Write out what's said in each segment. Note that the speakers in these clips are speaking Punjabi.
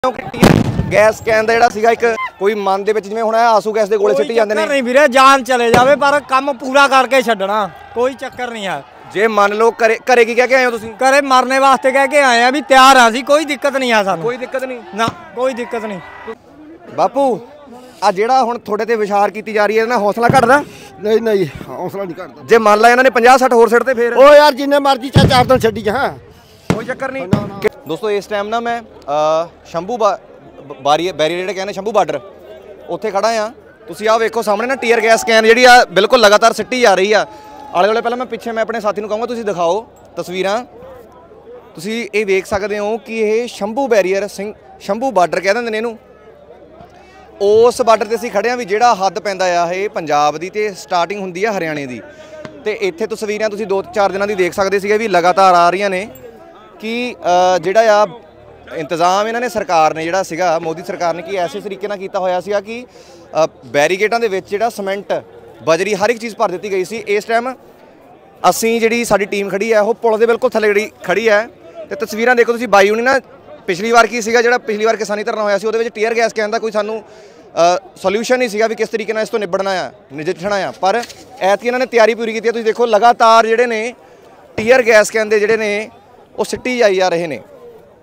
गैस कैन दा जिहड़ा एक कोई मन दे विच जिवें हुण आंसू गैस दे गोले सिੱਟੀ ਜਾਂਦੇ ने नहीं वीरे जान चले जावे पर काम पूरा करके छड्डना कोई चक्कर नहीं है। जे मान लो घरे घरे की कह के आए हो तुसीं? घरे मरने वास्ते कह के आए हैं भी तैयार हां सी कोई दिक्कत नहीं है सानू। कोई दिक्कत नहीं ना कोई दिक्कत नहीं। बापू आ जिहड़ा हुण थोड़े ते विचार कीती जा रही है ना हौसला घटदा? नहीं नहीं हौसला नहीं घटदा। जे मान ला इन्हां ने 50-60 होर सिੱਟ ते फिर ओ यार जिन्ने मर्जी चा 4 दिन छड्डी जा कोई चक्कर नहीं। दोस्तों इस टाइम ना मैं शंभू बैरीकेड कहने शंभू बार्डर उत्थे खड़ा हाँ। तुसीं आ वेखो सामने ना टीयर गैस कैन जिहड़ी आ बिल्कुल लगातार सिੱਟੀ जा रही है आले दुआले। पहले मैं पिछे मैं अपने साथी नूं कहूँगा तुसीं दिखाओ तस्वीरां। तुसीं ये वेख सकते हो कि ये शंभू बैरीयर शंभू बार्डर कह दिंदे ने इहनूं। उस बार्डर ते असीं खड़े हाँ भी जिहड़ा हੱਦ पैंदा आ ये पंजाब दी ते स्टार्टिंग हुंदी है हरियाणे दी। ते इत्थे तस्वीरां तुसीं 2-4 दिनां दी देख सकदे सीगे भी लगातार आ रही ने कि जिहड़ा आ इंतजाम इन्होंने सरकार ने जिहड़ा सीगा मोदी सरकार ने कि ऐसे तरीके नाल कीता होया सीगा कि बैरीकेडां दे विच जिहड़ा सीमेंट बजरी हर एक चीज़ भर दी गई सी। इस टाइम असीं जिहड़ी साडी टीम खड़ी है वो पुल दे बिल्कुल थल्ले जिहड़ी खड़ी है ते तस्वीरां देखो तुसीं बाई हुणी ना पिछली बार की सीगा जिहड़ा पिछली बार किसानी धरना होया सी उहदे विच टीयर गैस कहण दा कोई सानू सोल्यूशन नहीं सीगा भी किस तरीके नाल इस तो निबड़ना आ नजिठना आ। पर ऐतकी इन्होंने तैयारी पूरी की है। तुसीं देखो लगातार जिहड़े ने टीयर गैस कहण दे जिहड़े ने वो सिੱਟੀ जाई जा रहे ने।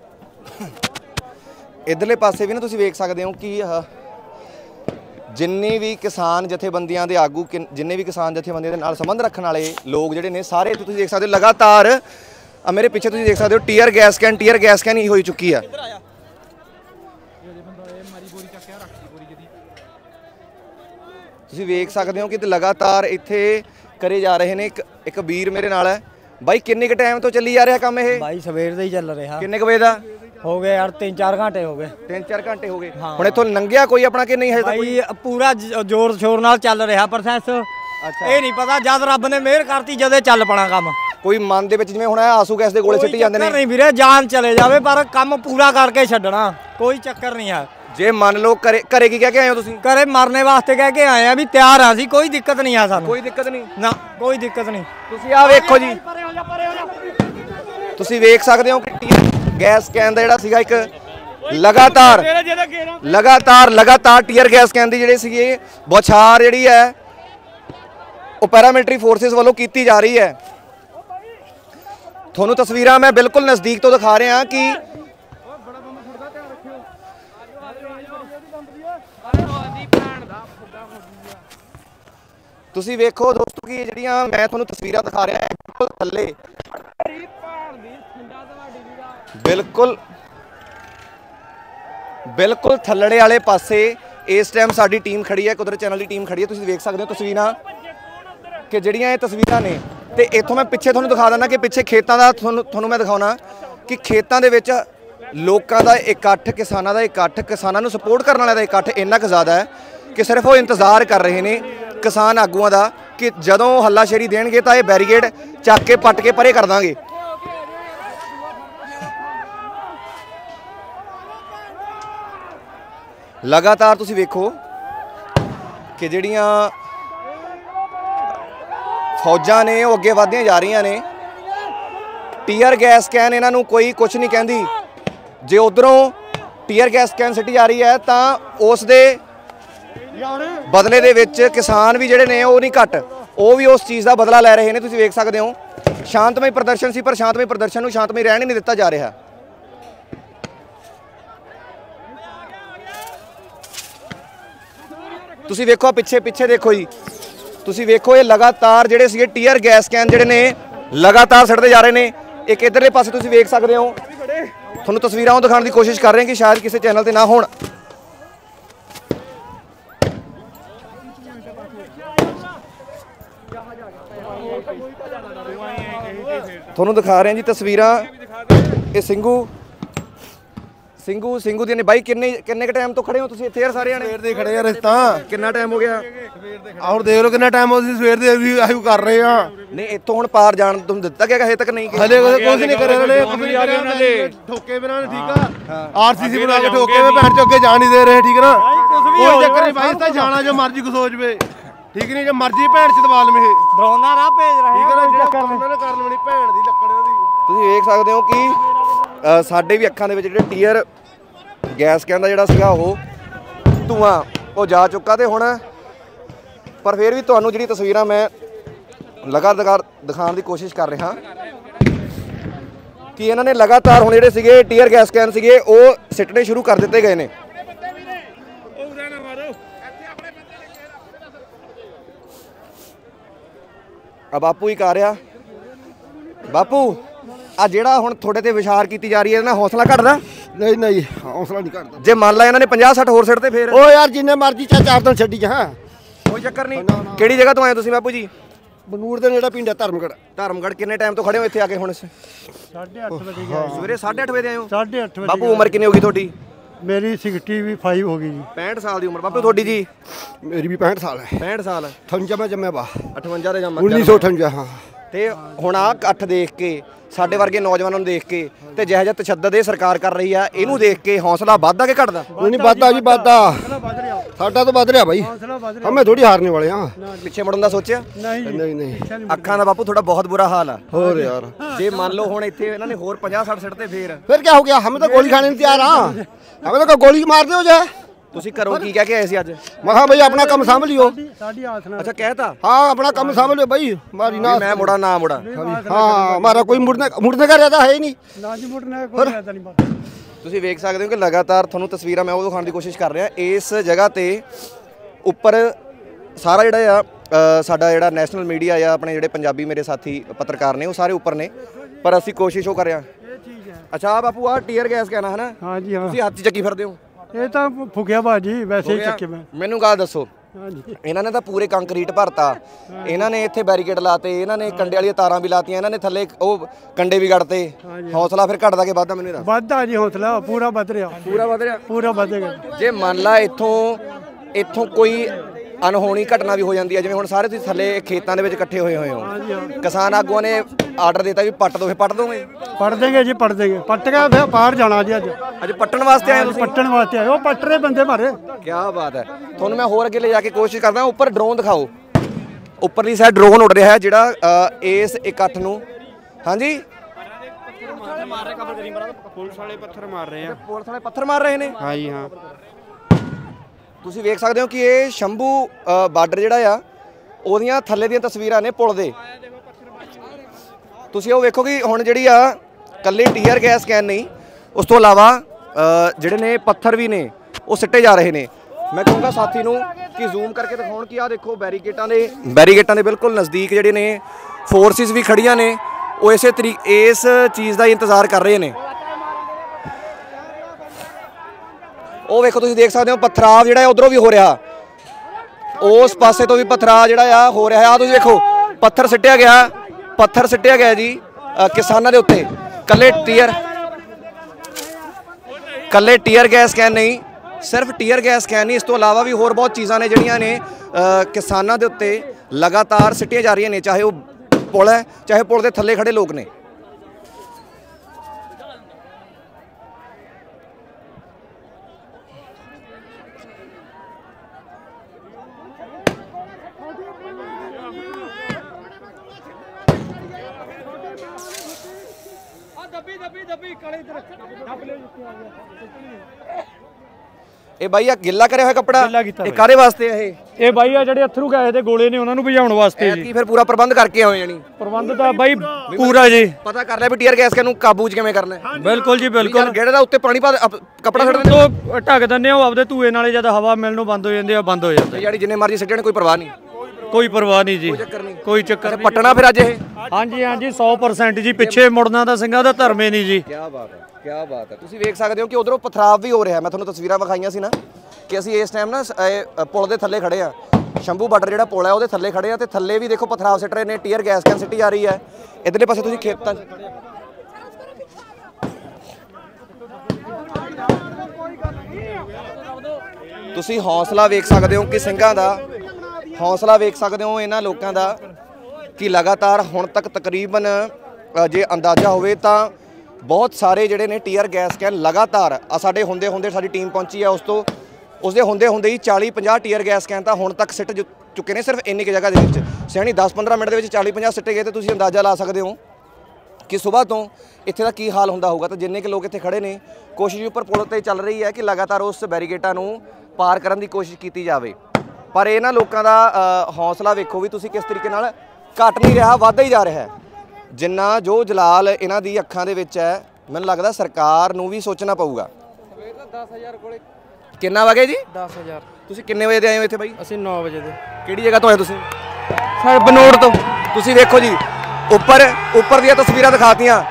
इधरले पासे भी ना तुसीं वेख सकते हो कि जिन्ने भी किसान जथेबंदियां दे आगू जिन्ने भी किसान जथेबंदियां दे नाल संबंध रखने वाले लोग जिहड़े ने सारे तुसीं देख सकते हो लगातार मेरे पिछे तुसीं देख सकते हो टीयर गैस कैन ही हो चुकी है। तुसीं वेख सकते हो कि लगातार इत्थे करे जा रहे ने। एक वीर मेरे नाल है भाई किन्ने क टाइम तो चली जा रहा काम ये? भाई सवेर से ही चल रहा। किन्ने क बजे दा हो गए यार 3-4 घंटे हो गए। 3-4 घंटे हो गए। हाँ। हुण इत्थों लंघिया कोई अपना कि नहीं है? भाई पूरा जोर शोर नाल चल रहा प्रोसैस। अच्छा ये नहीं पता जद रब ने मेहर करती जदे चल पड़ा काम। कोई मन दे विच जिवें हुण आंसू गैस दे गोले सिੱਟੀ ਜਾਂਦੇ ने? नहीं वीरे जान चले जावे पर काम पूरा करके छड्डना कोई चक्कर नहीं है। जे मान लो घरे घरे की कह के आए हो तुसीं? घरे मरने वास्ते कह के आए हैं भी तैयार हां सी कोई दिक्कत नहीं है सानू। कोई दिक्कत नहीं ना कोई दिक्कत नहीं। तुसीं आ वेखो जी तुसीं वेख सकदे हो कि गैस कैन दा जिहड़ा सीगा एक लगातार टीयर गैस कैन दी जिहड़ी सीगी बौछार जिहड़ी है वो पैरामिलिटरी फोर्सेस वालों कीती जा रही है। तुहानूं तस्वीरां मैं बिल्कुल नज़दीक तो दिखा रहा कि तुसीं वेखो दोस्तों कि जिहड़ियां मैं तुहानूं तस्वीरां दिखा रहा बिल्कुल थल्ले बिल्कुल थल्लड़े वाले पासे इस टाइम साडी टीम खड़ी है कुदरत चैनल की टीम खड़ी है। तुसीं देख सकते हो तस्वीरां कि जिहड़ियां ये तस्वीरां ने ते इत्थों मैं पिछे तुहानूं दिखा दिंदा कि पिछे खेतां दा तुहानूं मैं दिखाउणा कि खेतां दे विच लोकां दा इकट्ठ किसानां दा इकट्ठ किसानां नूं सपोर्ट करन वालिआं दा इकट्ठ इन्ना क ज़्यादा है कि सिर्फ वो इंतज़ार कर रहे ने किसान आगूआं दा कि जदों हल्लाशेरी देणगे तां ये बैरीकेड चक के पट के परे कर दांगे। लगातार तुसीं वेखो कि जिहड़ियां फौजां ने वो अगे वधदियां जा रही ने। टीयर गैस कैन इन्हां नूं कोई कुछ नहीं कहंदी। जे उधरों टीयर गैस कैन सिੱਟੀ जा रही है तां उस दे बदले दे विच किसान भी जिहड़े ने वो नहीं घट वो भी उस चीज़ का बदला लै रहे हैं। तुसीं वेख सकते हो शांतमई प्रदर्शन सी पर शांतमई प्रदर्शन नूं शांतमई रहण ही नहीं दिता जा रहा। तुसीं वेखो पिछे पिछे देखो जी तुसीं वेखो ये लगातार जिहड़े सीगे टीयर गैस कैन जिहड़े ने लगातार सड़ते जा रहे हैं। एक इधरले पासे तुसीं वेख सकते हो तुहानूं तस्वीरां दिखाने की कोशिश कर रहे हैं कि शायद किसी चैनल ते ना होण। तुहानूं दिखा रहे हैं जी तस्वीरां ये ਸਿੰਘੂ ਦੀਆਂ ਨੇ। ਬਾਈ ਕਿੰਨੇ ਕ ਟਾਈਮ ਤੋਂ ਖੜੇ ਹੋ ਤੁਸੀਂ ਇੱਥੇ ਯਾਰ ਸਾਰੇ ਜਣੇ? ਸਵੇਰ ਦੇ ਖੜੇ ਆ ਰਸਤਾ। ਕਿੰਨਾ ਟਾਈਮ ਹੋ ਗਿਆ? ਆਹ ਦੇਖ ਲਓ ਕਿੰਨਾ ਟਾਈਮ ਹੋ ਸੀ ਸਵੇਰ ਦੇ ਵੀ ਆਹੀ ਕਰ ਰਹੇ ਆ। ਨਹੀਂ ਇੱਥੋਂ ਹੁਣ ਪਾਰ ਜਾਣ ਤੁਹਾਨੂੰ ਦਿੱਤਾ ਗਿਆ ਹਜੇ ਤੱਕ ਨਹੀਂ? ਹਲੇ ਕੁਝ ਨਹੀਂ ਕਰਿਆ ਉਹਨਾਂ ਨੇ ਠੋਕੇ ਬਿਨਾਂ ਠੀਕ ਆ ਆਰਸੀਸੀ ਬਣਾ ਕੇ ਠੋਕੇ ਵੇ ਭੈਣ ਚੋ ਅੱਗੇ ਜਾਣ ਨਹੀਂ ਦੇ ਰਹੇ ਠੀਕ ਨਾ। ਕੋਈ ਚੱਕਰ ਨਹੀਂ ਭਾਈ ਤਾਂ ਜਾਣਾ ਜੋ ਮਰਜ਼ੀ ਕੋ ਸੋਚ ਵੇ ਠੀਕ ਨਹੀਂ ਜੋ ਮਰਜ਼ੀ ਭੈਣ ਚ ਦਵਾਲ ਮੇ ਡਰਾਉਣਾ ਰਾਹ ਭੇਜ ਰਹੇ ਠੀਕ ਹੈ ਨਾ ਜਿਹੜਾ ਉਹਨਾਂ ਨੇ ਕਰ ਲੈਣੀ ਭੈਣ ਦੀ ਲੱਕੜ ਉਹਦੀ। ਤੁਸੀਂ ਵੇਖ ਸਕਦੇ ਹੋ ਕਿ ਸਾਡੇ ਵੀ ਅੱਖਾਂ ਦੇ ਵਿੱਚ ਜਿਹੜੇ ਟੀਅਰ ਗੈਸ ਕੈਨ ਦਾ ਜਿਹੜਾ ਸੀਗਾ ਉਹ ਧੂਆਂ ਉਹ ਜਾ ਚੁੱਕਾ। ਤੇ ਹੁਣ ਪਰ ਫਿਰ ਵੀ ਤੁਹਾਨੂੰ ਜਿਹੜੀ ਤਸਵੀਰਾਂ ਮੈਂ ਲਗਾਤਾਰ ਦਿਖਾਉਣ ਦੀ ਕੋਸ਼ਿਸ਼ ਕਰ ਰਿਹਾ ਕਿ ਇਹਨਾਂ ਨੇ ਲਗਾਤਾਰ ਹੁਣ ਜਿਹੜੇ ਸੀਗੇ ਟੀਅਰ ਗੈਸ ਕੈਨ ਸੀਗੇ ਉਹ ਸਿੱਟਣੇ ਸ਼ੁਰੂ ਕਰ ਦਿੱਤੇ ਗਏ ਨੇ। ਆ ਬਾਪੂ ਹੀ ਕਰ ਰਿਹਾ। ਬਾਪੂ ਆ ਜਿਹੜਾ ਹੁਣ ਤੁਹਾਡੇ ਤੇ ਵਿਚਾਰ ਕੀਤੀ ਜਾ ਰਹੀ ਹੈ, ਇਹਦਾ ਹੌਸਲਾ ਘਟਦਾ? ਨਹੀਂ ਨਹੀਂ, ਹੌਸਲਾ ਨਹੀਂ ਘਟਦਾ। ਜੇ ਮੰਨ ਲਾ ਇਹਨਾਂ ਨੇ 50-60 ਹੋਰ ਸਿੱਟ ਤੇ ਫੇਰ ਓ ਯਾਰ ਜਿੰਨੇ ਮਰਜ਼ੀ 4 ਦਿਨ ਛੱਡੀ ਜਾ। ਕੋਈ ਚੱਕਰ ਨਹੀਂ। ਕਿਹੜੀ ਜਗ੍ਹਾ ਤੋਂ ਆਏ ਤੁਸੀਂ ਬਾਪੂ ਜੀ? ਬਨੂੜ ਦੇ ਨੇੜੇ ਪਿੰਡ ਧਰਮਗੜ੍ਹ। ਧਰਮਗੜ੍ਹ ਕਿੰਨੇ ਟਾਈਮ ਤੋਂ ਖੜੇ ਹੋ ਇੱਥੇ ਆ ਕੇ? ਹੁਣ 8:30 ਵਜੇ ਗਿਆ। ਸਵੇਰੇ 8:30 ਵਜੇ ਆਏ ਹੋ? 8:30 ਵਜੇ। ਬਾਪੂ ਉਮਰ ਕਿੰਨੀ ਹੋ ਗਈ ਤੁਹਾਡੀ? ਮੇਰੀ 65 ਹੋ ਗਈ ਜੀ। 65 ਸਾਲ ਦੀ ਉਮਰ। ਬਾਪੂ ਤੁਹਾਡੀ ਜੀ? ਮੇਰੀ ਵੀ 65 ਸਾਲ ਹੈ। 65 ਸਾਲ। 58 ਮੈਂ ਜੰਮਿਆ ਬਾ। 58 ਦੇ ਜੰਮ 1958 ਹਾਂ। ਤੇ ਹੁਣ ਆ ਇਕੱਠ ਦੇਖ ਕੇ ਸਾਡੇ ਵਰਗੇ ਨੌਜਵਾਨਾਂ ਨੂੰ ਦੇਖ ਕੇ ਤੇ ਜਿਹੋ ਜਿਹਾ ਤਸ਼ੱਦਦ ਇਹ ਸਰਕਾਰ ਕਰ ਰਹੀ ਆ ਇਹਨੂੰ ਦੇਖ ਕੇ ਹੌਸਲਾ ਵੱਧਦਾ ਕਿ ਘਟਦਾ? ਨਹੀਂ ਵੱਧਦਾ ਜੀ, ਵੱਧਦਾ। ਸਾਡਾ ਤਾਂ ਵੱਧ ਰਿਹਾ ਬਾਈ। ਹਮੇ ਥੋੜੀ ਹਾਰਨੇ ਵਾਲੇ ਆ। ਪਿੱਛੇ ਮੁੜਨ ਦਾ ਸੋਚਿਆ? ਨਹੀਂ ਨਹੀਂ। ਅੱਖਾਂ ਦਾ ਬਾਪੂ ਤੁਹਾਡਾ ਬਹੁਤ ਬੁਰਾ ਹਾਲ ਆ। ਹੋਰ ਯਾਰ ਜੇ ਮੰਨ ਲਓ ਹੁਣ ਇੱਥੇ ਇਹਨਾਂ ਨੇ ਹੋਰ 50-60 ਸਿੱਟ ਤੇ ਫੇਰ ਕੀ ਹੋ ਗਿਆ? ਹਮੇ ਤਾਂ ਗੋਲੀ ਖਾਣੇ ਨੂੰ ਤਿਆਰ ਆ। ਹਮੇ ਤਾਂ ਗੋਲੀ ਮਾਰਦੇ ਹੋ ਜਾ। ਤੁਸੀਂ ਘਰੋਂ ਕੀ ਕਹਿ ਕੇ ਆਏ ਸੀ ਅੱਜ? ਮੈਂ ਕਿਹਾ ਬਈ ਆਪਣਾ ਕੰਮ ਸੰਭ ਲਿਓ। ਸਾਡੀ ਆਸ ਨਾਲ। ਅੱਛਾ ਕਹਿਤਾ? ਹਾਂ ਆਪਣਾ ਕੰਮ ਸੰਭ ਲਿਓ ਬਈ। ਮਾਰੀ ਨਾ ਮੈਂ ਮੁੜਾ ਨਾ ਮੁੜਾ। ਹਾਂ ਹਮਾਰਾ ਕੋਈ ਮੁੜਨੇ का रहता है ही नहीं। ਨਾ ਜੀ ਮੁੜਨਾ ਕੋਈ ਰਹਿਦਾ ਨਹੀਂ ਬਾਤ। ਤੁਸੀਂ ਵੇਖ ਸਕਦੇ ਹੋ ਕਿ ਲਗਾਤਾਰ ਤੁਹਾਨੂੰ ਤਸਵੀਰਾਂ ਮੈਂ ਉਹ ਦਿਖਾਉਣ ਦੀ ਕੋਸ਼ਿਸ਼ ਕਰ ਰਿਹਾ। ਇਸ ਜਗ੍ਹਾ ਤੇ ਉੱਪਰ ਸਾਰਾ ਜਿਹੜਾ ਆ ਸਾਡਾ ਜਿਹੜਾ ਨੈਸ਼ਨਲ ਮੀਡੀਆ ਆ, ਆਪਣੇ ਜਿਹੜੇ ਪੰਜਾਬੀ ਮੇਰੇ ਸਾਥੀ ਪੱਤਰਕਾਰ ਨੇ ਉਹ ਸਾਰੇ ਉੱਪਰ ਨੇ, ਪਰ ਅਸੀਂ ਕੋਸ਼ਿਸ਼ ਉਹ ਕਰ ਰਹੇ ਹਾਂ। ਅੱਛਾ ਆ ਬਾਪੂ ਆ ਟੀਅਰ ਗੈਸ ਕਹਿਣਾ ਹੈ ਨਾ? ਹਾਂ ਜੀ ਹਾਂ। ਤੁਸੀਂ ਹੱਥ 'ਚ ਚੱਕੀ ਫਿਰਦੇ ਹੋ? ਇਹ ਤਾਂ ਫੁਕਿਆ ਬਾਜੀ ਵੈਸੇ ਹੀ ਚੱਕੇ ਮੈਂ। ਮੈਨੂੰ ਗੱਲ ਦੱਸੋ, ਹਾਂਜੀ ਇਹਨਾਂ ਨੇ ਤਾਂ ਪੂਰੇ ਕੰਕਰੀਟ ਭਰਤਾ, ਇਹਨਾਂ ਨੇ ਇੱਥੇ ਬੈਰੀਕੇਡ ਲਾਤੇ, ਇਹਨਾਂ ਨੇ ਕੰਡੇ ਵਾਲੀਆਂ ਤਾਰਾਂ ਵੀ ਲਾਤੀਆਂ, ਇਹਨਾਂ ਨੇ ਥੱਲੇ ਉਹ ਕੰਡੇ ਵੀ ਗੜਤੇ। ਹੌਸਲਾ ਫਿਰ ਘਟਦਾ ਕਿ ਵੱਧਦਾ? ਮੈਨੂੰ ਇਹ ਦੱਸ। ਵੱਧਦਾ ਜੀ ਹੌਸਲਾ ਪੂਰਾ ਵੱਧ ਰਿਹਾ। ਪੂਰਾ ਵੱਧ ਰਿਹਾ? ਪੂਰਾ ਵਧੇਗਾ। ਜੇ ਮੰਨ ਲਾ ਇੱਥੋਂ ਕੋਈ ਅਨਹੋਣੀ ਘਟਨਾ ਵੀ ਹੋ ਜਾਂਦੀ ਹੈ, ਜਿਵੇਂ ਹੁਣ ਸਾਰੇ ਤੁਸੀਂ ਥੱਲੇ ਖੇਤਾਂ ਦੇ ਵਿੱਚ ਇਕੱਠੇ ਹੋਏ ਹੋ, ਕਿਸਾਨ ਆਗੂਆਂ ਨੇ ਆਰਡਰ ਦਿੱਤਾ ਵੀ ਪੱਟ ਦੋ, ਫਿਰ ਪੱਟ ਦੋਗੇ? ਪੱਟ ਦੇਂਗੇ ਜੀ, ਪੱਟ ਦੇਂਗੇ। ਪੱਟ ਕੇ ਫਿਰ ਬਾਹਰ ਜਾਣਾ ਜੀ। ਅੱਜ ਪੱਟਣ ਵਾਸਤੇ ਆਏ ਤੁਸੀਂ? ਪੱਟਣ ਵਾਸਤੇ ਆਏ। ਉਹ ਪੱਟ ਰਹੇ ਬੰਦੇ ਮਾਰੇ। ਕੀ ਬਾਤ ਹੈ। ਤੁਹਾਨੂੰ ਮੈਂ ਹੋਰ ਅੱਗੇ ਲੈ ਜਾ ਕੇ ਕੋਸ਼ਿਸ਼ ਕਰਦਾ। ਉੱਪਰ ਡਰੋਨ ਦਿਖਾਓ। ਉੱਪਰਲੀ ਸਾਈਡ ਡਰੋਨ ਉੱਡ ਰਿਹਾ ਹੈ ਜਿਹੜਾ ਇਸ ਇਕੱਠ ਨੂੰ। ਹਾਂਜੀ ਪੁਲਿਸ ਵਾਲੇ ਪੱਥਰ ਮਾਰ ਰਹੇ ਆ। ਪੁਲਿਸ ਵਾਲੇ ਪੱਥਰ ਮਾਰ ਰਹੇ ਨੇ? ਹਾਂ ਜੀ ਹਾਂ। ਤੁਸੀਂ ਵੇਖ ਸਕਦੇ ਹੋ ਕਿ ਇਹ ਸ਼ੰਭੂ ਬਾਰਡਰ ਜਿਹੜਾ ਆ ਉਹਦੀਆਂ ਥੱਲੇ ਦੀਆਂ ਤਸਵੀਰਾਂ ਨੇ ਪੁਲ ਦੇ। ਤੁਸੀਂ ਉਹ ਵੇਖੋ ਕਿ ਹੁਣ ਜਿਹੜੀ ਆ ਕੱਲੇ ਟੀਅਰ ਗੈਸ ਕੈਨ ਨਹੀਂ, ਉਸ ਤੋਂ ਇਲਾਵਾ ਜਿਹੜੇ ਨੇ ਪੱਥਰ ਵੀ ਨੇ ਉਹ ਸਿੱਟੇ ਜਾ ਰਹੇ ਨੇ। ਮੈਂ ਕਹੂੰਗਾ ਸਾਥੀ ਨੂੰ ਕਿ ਜ਼ੂਮ ਕਰਕੇ ਦਿਖਾਉਣ ਕਿ ਆਹ ਦੇਖੋ ਬੈਰੀਕੇਟਾਂ ਦੇ ਬਿਲਕੁਲ ਨਜ਼ਦੀਕ ਜਿਹੜੇ ਨੇ ਫੋਰਸਿਸ ਵੀ ਖੜੀਆਂ ਨੇ, ਉਹ ਇਸ ਚੀਜ਼ ਦਾ ਇੰਤਜ਼ਾਰ ਕਰ ਰਹੇ ਨੇ। ਉਹ ਵੇਖੋ ਤੁਸੀਂ ਦੇਖ ਸਕਦੇ ਹੋ ਪਥਰਾਵ ਜਿਹੜਾ ਉਧਰੋਂ ਵੀ ਹੋ ਰਿਹਾ, ਉਸ ਪਾਸੇ ਤੋਂ ਵੀ ਪਥਰਾਵ ਜਿਹੜਾ ਆ ਹੋ ਰਿਹਾ ਆ। ਤੁਸੀਂ ਵੇਖੋ ਪੱਥਰ ਸਿੱਟਿਆ ਗਿਆ ਜੀ ਕਿਸਾਨਾਂ ਦੇ ਉੱਤੇ। ਕੱਲੇ ਟੀਅਰ ਗੈਸ ਕੈਨ ਨਹੀਂ, ਸਿਰਫ ਟੀਅਰ ਗੈਸ ਕੈਨ ਨਹੀਂ, ਇਸ ਤੋਂ ਇਲਾਵਾ ਵੀ ਹੋਰ ਬਹੁਤ ਚੀਜ਼ਾਂ ਨੇ ਜਿਹੜੀਆਂ ਨੇ ਕਿਸਾਨਾਂ ਦੇ ਉੱਤੇ ਲਗਾਤਾਰ ਸਿੱਟੀਆਂ ਜਾ ਰਹੀਆਂ ਨੇ, ਚਾਹੇ ਉਹ ਪੁਲ ਹੈ, ਚਾਹੇ ਪੁਲ ਦੇ ਥੱਲੇ ਖੜੇ ਲੋਕ ਨੇ। ਇਹ ਬਾਈ ਆ ਗਿੱਲਾ ਕਰਿਆ ਹੋਇਆ ਕੱਪੜਾ, ਇਹ ਕਾਹਦੇ ਵਾਸਤੇ ਆ? ਇਹ ਬਾਈ ਆ ਜਿਹੜੇ ਅਥਰੂ ਗਏ ਤੇ ਗੋਲੇ ਨੇ ਉਹਨਾਂ ਨੂੰ ਭਜਾਉਣ ਵਾਸਤੇ ਜੀ। ਕੀ ਫਿਰ ਪੂਰਾ ਪ੍ਰਬੰਧ ਕਰਕੇ ਆਏ ਜਾਨੀ? ਪ੍ਰਬੰਧ ਤਾਂ ਬਾਈ ਪੂਰਾ ਜੀ। ਪਤਾ ਕਰ ਲਿਆ ਵੀ ਟੀਅਰ ਗੈਸ ਨੂੰ ਕਾਬੂ 'ਚ ਕਿਵੇਂ ਕਰਨਾ ਹੈ? ਬਿਲਕੁਲ ਜੀ ਬਿਲਕੁਲ। ਗੇੜੇ ਦਾ ਉੱਤੇ ਪਾਣੀ ਪਾ ਕੱਪੜਾ ਛੱਡ ਦਿੰਦੇ ਉਹ ਢੱਕ ਦਿੰਦੇ ਉਹ ਆਪਦੇ ਧੂਏ ਨਾਲੇ ਜਦ ਹਵਾ ਮਿਲਣੋਂ ਬੰਦ ਹੋ ਜਾਂਦੇ ਆ, ਬੰਦ ਹੋ ਜਾਂਦਾ। ਯਾਨੀ ਜਿੰਨੇ ਮਰਜ਼ੀ ਸਿੱਟਣ ਕੋਈ ਪਰਵਾਹ ਨਹੀਂ? ਕੋਈ ਪਰਵਾਹ ਨਹੀਂ ਜੀ, ਕੋਈ ਚੱਕਰ ਨਹੀਂ। ਪਟਣਾ ਫਿਰ ਅੱਜ ਇਹ? ਹਾਂਜੀ ਹਾਂਜੀ 100% ਜੀ। ਪਿੱਛੇ ਮੁੜਨਾ ਤਾਂ ਸਿੰਘਾਂ ਦਾ ਧਰਮ ਹੀ ਨਹੀਂ ਜੀ। ਕੀ ਬਾਤ ਹੈ, ਕੀ ਬਾਤ ਹੈ। ਤੁਸੀਂ ਵੇਖ ਸਕਦੇ ਹੋ ਕਿ ਉਧਰੋਂ ਪਥਰਾਵ ਵੀ ਹੋ ਰਿਹਾ। ਮੈਂ ਤੁਹਾਨੂੰ ਤਸਵੀਰਾਂ ਵਿਖਾਈਆਂ ਸੀ ਨਾ ਕਿ ਅਸੀਂ ਇਸ ਟਾਈਮ ਨਾ ਪੁਲ ਦੇ ਥੱਲੇ ਖੜੇ ਆ। ਸ਼ੰਭੂ ਬਾਰਡਰ ਜਿਹੜਾ ਪੁਲ ਹੈ ਉਹਦੇ ਥੱਲੇ ਖੜੇ ਆ ਤੇ ਥੱਲੇ ਵੀ ਦੇਖੋ ਪਥਰਾਵ ਸਿੱਟ ਰਹੇ ਨੇ, ਟੀਅਰ ਗੈਸ ਕੈਨ ਸਿੱਟੀ ਜਾ ਰਹੀ ਹੈ। ਇਧਰਲੇ ਪਾਸੇ ਤੁਸੀਂ ਖੇਤਾਂ 'ਚ ਤੁਸੀਂ ਹੌਸਲਾ ਵੇਖ ਸਕਦੇ ਹੋ ਕਿ ਸਿੰਘਾਂ ਦਾ ਹੌਸਲਾ ਵੇਖ ਸਕਦੇ ਹੋ ਇਹਨਾਂ ਲੋਕਾਂ ਦਾ ਕਿ ਲਗਾਤਾਰ ਹੁਣ ਤੱਕ ਤਕਰੀਬਨ ਜੇ ਅੰਦਾਜ਼ਾ ਹੋਵੇ ਤਾਂ ਬਹੁਤ ਸਾਰੇ ਜਿਹੜੇ ਨੇ ਟੀਅਰ ਗੈਸ ਕੈਨ ਲਗਾਤਾਰ ਸਾਡੇ ਹੁੰਦੇ ਸਾਡੀ ਟੀਮ ਪਹੁੰਚੀ ਹੈ ਉਸਦੇ ਹੁੰਦੇ ਹੀ 40-50 ਟੀਅਰ ਗੈਸ ਕੈਨ ਤਾਂ ਹੁਣ ਤੱਕ ਸਿੱਟ ਚੁੱਕੇ ਨੇ ਸਿਰਫ ਇੰਨੀ ਕੁ ਜਗ੍ਹਾ ਦੇ ਵਿੱਚ। ਸਿਆਣੀ 10-15 ਮਿੰਟ ਦੇ ਵਿੱਚ 40-50 ਸਿੱਟੇ ਗਏ ਤੇ ਤੁਸੀਂ ਅੰਦਾਜ਼ਾ ਲਾ ਸਕਦੇ ਹੋ ਕਿ ਸਵੇਰ ਤੋਂ ਇੱਥੇ ਦਾ ਕੀ ਹਾਲ ਹੁੰਦਾ ਹੋਊਗਾ। ਤਾਂ ਜਿੰਨੇ ਕਿ ਲੋਕ ਇੱਥੇ ਖੜੇ ਨੇ, ਕੋਸ਼ਿਸ਼ ਉੱਪਰ ਪੁਲ ਤੇ ਚੱਲ ਰਹੀ ਹੈ ਕਿ ਲਗਾਤਾਰ ਉਸ ਬੈਰੀਕੇਡਾਂ ਨੂੰ ਪਾਰ ਕਰਨ ਦੀ ਕੋਸ਼ਿਸ਼ ਕੀਤੀ ਜਾਵੇ। ਪਰ ਇਹਨਾਂ ਲੋਕਾਂ ਦਾ ਹੌਸਲਾ ਵੇਖੋ ਵੀ ਤੁਸੀਂ ਕਿਸ ਤਰੀਕੇ ਨਾਲ ਘਟ ਨਹੀਂ ਰਿਹਾ, ਵੱਧਦਾ ਹੀ ਜਾ ਰਿਹਾ ਹੈ। ਜਿੰਨਾ ਜੋ ਜਲਾਲ ਇਹਨਾਂ ਦੀ ਅੱਖਾਂ ਦੇ ਵਿੱਚ ਹੈ, ਮੈਨੂੰ ਲੱਗਦਾ ਸਰਕਾਰ ਨੂੰ ਵੀ ਸੋਚਣਾ ਪਊਗਾ। 10,000 ਕੋਲੇ ਕਿੰਨਾ ਵਗੇ ਜੀ? 10,000। ਤੁਸੀਂ ਕਿੰਨੇ ਵਜੇ ਦੇ ਆਏ ਹੋ ਇੱਥੇ ਬਾਈ? ਅਸੀਂ 9 ਵਜੇ ਦੇ। ਕਿਹੜੀ ਜਗ੍ਹਾ ਤੋਂ ਆਏ ਤੁਸੀਂ? ਸਰ ਬਨੋੜ ਤੋਂ। ਤੁਸੀਂ ਵੇਖੋ ਜੀ, ਉੱਪਰ ਦੀਆਂ ਤਸਵੀਰਾਂ ਦਿਖਾਤੀਆਂ।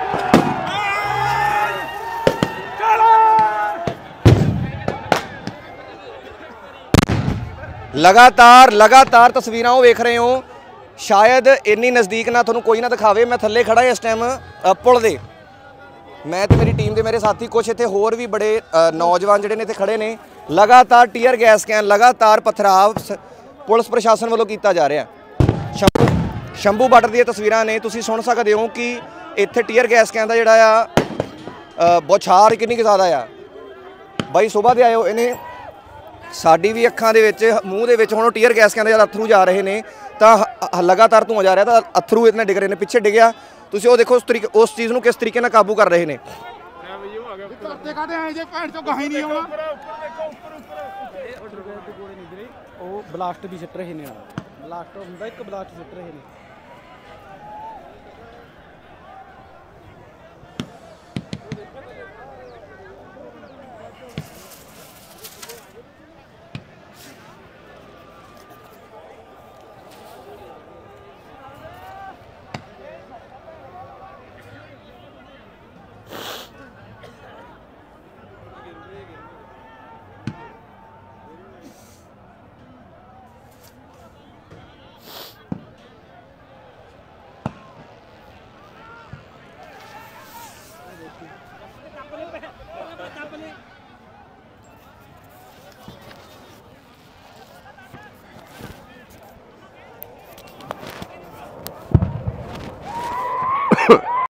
ਲਗਾਤਾਰ ਤਸਵੀਰਾਂ ਉਹ ਵੇਖ ਰਹੇ ਹੋ। ਸ਼ਾਇਦ ਇੰਨੀ ਨਜ਼ਦੀਕ ਨਾ ਤੁਹਾਨੂੰ ਕੋਈ ਨਾ ਦਿਖਾਵੇ। ਮੈਂ ਥੱਲੇ ਖੜਾ ਇਸ ਟਾਈਮ ਪੁਲ ਦੇ। ਮੈਂ ਤੇ ਮੇਰੀ ਟੀਮ ਦੇ ਮੇਰੇ ਸਾਥੀ, ਕੁਛ ਇੱਥੇ ਹੋਰ ਵੀ ਬੜੇ ਨੌਜਵਾਨ ਜਿਹੜੇ ਨੇ ਇੱਥੇ ਖੜੇ ਨੇ। ਲਗਾਤਾਰ ਟੀਅਰ ਗੈਸ ਕੈਨ, ਲਗਾਤਾਰ ਪਥਰਾਵ ਪੁਲਿਸ ਪ੍ਰਸ਼ਾਸਨ ਵੱਲੋਂ ਕੀਤਾ ਜਾ ਰਿਹਾ। ਸ਼ੰਭੂ ਬਾਰਡਰ ਦੀਆਂ ਤਸਵੀਰਾਂ ਨੇ, ਤੁਸੀਂ ਸੁਣ ਸਕਦੇ ਹੋ ਕਿ ਇੱਥੇ ਟੀਅਰ ਗੈਸ ਕੈਨ ਦਾ ਜਿਹੜਾ ਆ ਬੌਛਾਰ ਕਿੰਨੀ ਕੁ ਜ਼ਿਆਦਾ ਆ। ਬਾਈ ਸੁਬਾਹ ਦੇ ਆਏ ਹੋ, ਇਹਨੇ ਸਾਡੀ ਵੀ ਅੱਖਾਂ ਦੇ ਵਿੱਚ, ਮੂੰਹ ਦੇ ਵਿੱਚ ਹੁਣ ਟੀਅਰ ਗੈਸ ਕੈਨ ਦੇ ਜਦ ਅਥਰੂ ਜਾ ਰਹੇ ਨੇ ਤਾਂ ਲਗਾਤਾਰ ਧੂੰਆਂ ਜਾ ਰਿਹਾ, ਤਾਂ ਅਥਰੂ ਇਤਨੇ ਡਿੱਗ ਰਹੇ ਨੇ। ਪਿੱਛੇ ਡਿੱਗਿਆ, ਤੁਸੀਂ ਉਹ ਦੇਖੋ ਉਸ ਚੀਜ਼ ਨੂੰ ਕਿਸ ਤਰੀਕੇ ਨਾਲ ਕਾਬੂ ਕਰ ਰਹੇ ਨੇ। ਉਹ ਬਲਾਸਟ ਵੀ ਸਿੱਟ ਰਹੇ ਨੇ, ਬਲਾਸਟ ਹੁੰਦਾ, ਇੱਕ ਬਲਾਸਟ ਸਿੱਟ ਰਹੇ ਨੇ।